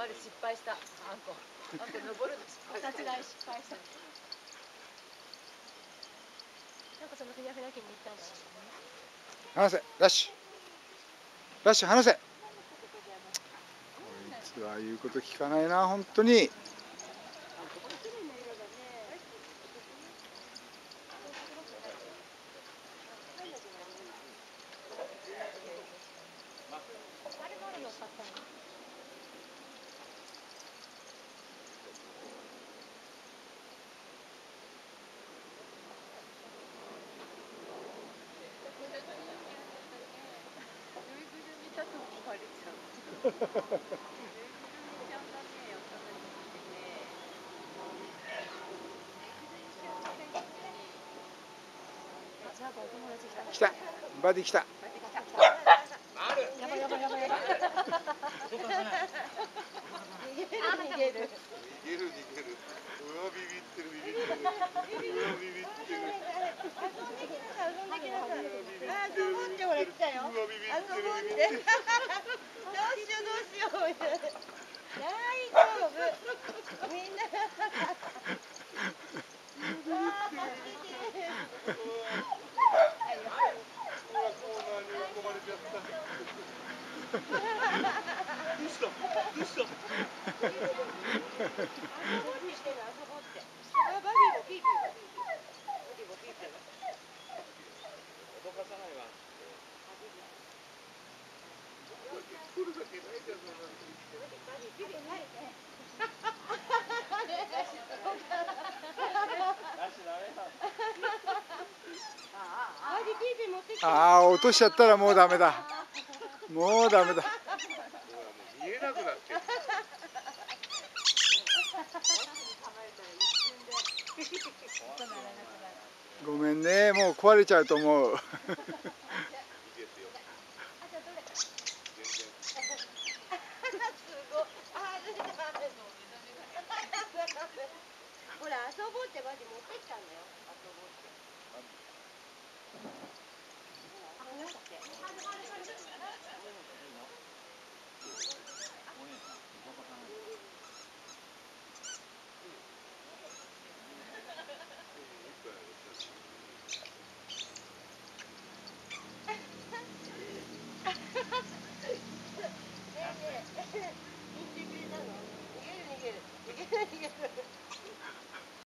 ぱり失敗した。あんこ登るの失敗した。失敗した。なんかそのふにゃふにゃ県に行ったんだ離せ、ラッシュ。ラッシュ離せ。こいつは言うこと聞かないな、本当に。来た、バディ来た。 やばいやばいやばいやばい。逃げる。 うわビビってるビビってる。うわビビってる。 あ、そう思ってほら来たよ。あ、そう思って。どうしようみたいな。大丈夫。みんな。 ああ、落としちゃったらもうダメだ。もうダメだ。 見えなくなってる。 ごめんね、もう壊れちゃうと思う。